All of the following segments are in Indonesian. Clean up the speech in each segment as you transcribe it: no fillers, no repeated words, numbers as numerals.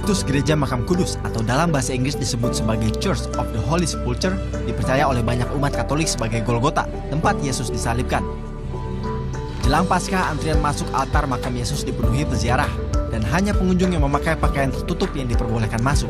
Situs Gereja Makam Kudus atau dalam bahasa Inggris disebut sebagai Church of the Holy Sepulchre dipercaya oleh banyak umat Katolik sebagai Golgota, tempat Yesus disalibkan. Jelang Paskah, antrian masuk altar makam Yesus dipenuhi peziarah dan hanya pengunjung yang memakai pakaian tertutup yang diperbolehkan masuk.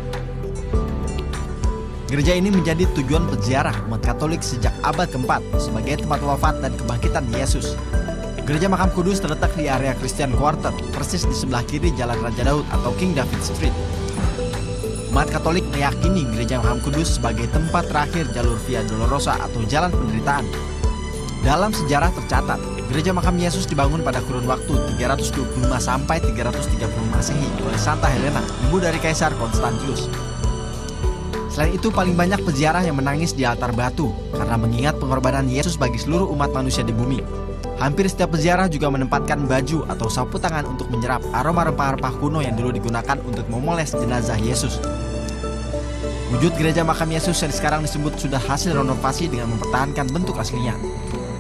Gereja ini menjadi tujuan peziarah umat Katolik sejak abad keempat sebagai tempat wafat dan kebangkitan Yesus. Gereja Makam Kudus terletak di area Christian Quarter, persis di sebelah kiri Jalan Raja Daud atau King David Street. Umat Katolik meyakini Gereja Makam Kudus sebagai tempat terakhir jalur Via Dolorosa atau Jalan Penderitaan. Dalam sejarah tercatat, Gereja Makam Yesus dibangun pada kurun waktu 325 sampai 330 Masehi oleh Santa Helena, ibu dari Kaisar Konstantius. Selain itu, paling banyak peziarah yang menangis di altar batu karena mengingat pengorbanan Yesus bagi seluruh umat manusia di bumi. Hampir setiap peziarah juga menempatkan baju atau sapu tangan untuk menyerap aroma rempah-rempah kuno yang dulu digunakan untuk memoles jenazah Yesus. Wujud Gereja Makam Yesus yang sekarang disebut sudah hasil renovasi dengan mempertahankan bentuk aslinya.